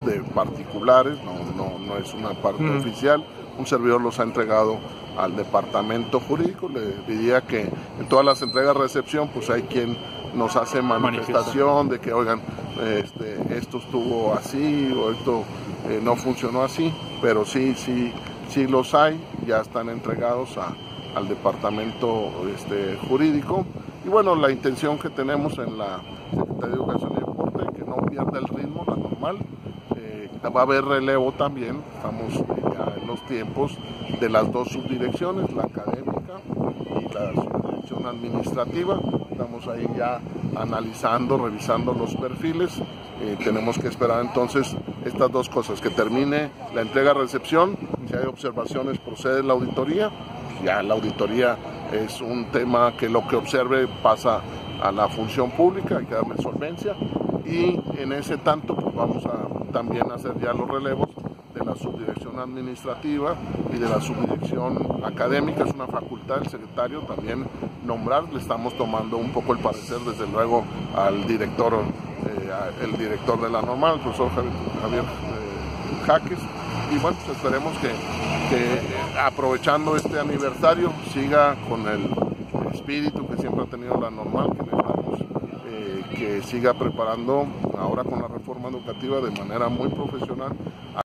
de particulares, no es una parte oficial. Un servidor los ha entregado al departamento jurídico. Le diría que en todas las entregas-recepción pues hay quien nos hace manifestación de que, oigan, esto estuvo así o esto no funcionó así, pero sí los hay, ya están entregados al departamento jurídico. Y bueno, la intención que tenemos en la Secretaría de Educación y Deporte, que no pierda el ritmo, la normal. Va a haber relevo también, estamos ya en los tiempos de las dos subdirecciones, la académica y la subdirección administrativa. Estamos ahí ya analizando, revisando los perfiles. Tenemos que esperar entonces estas dos cosas, que termine la entrega-recepción, si hay observaciones procede la auditoría. Ya la auditoría es un tema que lo que observe pasa a la función pública, hay que darle solvencia, y en ese tanto pues vamos a también hacer ya los relevos de la subdirección administrativa y de la subdirección académica. Es una facultad del secretario también nombrar, le estamos tomando un poco el parecer desde luego al director, el director de la normal, el profesor Javier Jaques, y bueno, pues esperemos que aprovechando este aniversario siga con el espíritu que siempre ha tenido la normal, que necesitamos que siga preparando ahora con la reforma educativa de manera muy profesional